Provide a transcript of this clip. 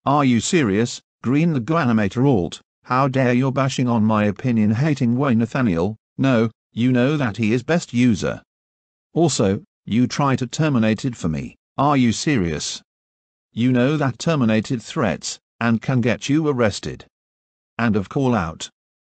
Are you serious, GreenTheGoanimater ALT? How dare you bashing on my opinion hatingwayne Nathaniel? No, you know that he is best user. Also, you try to terminate it for me. Are you serious? You know that terminated threats, and can get you arrested. And of call out.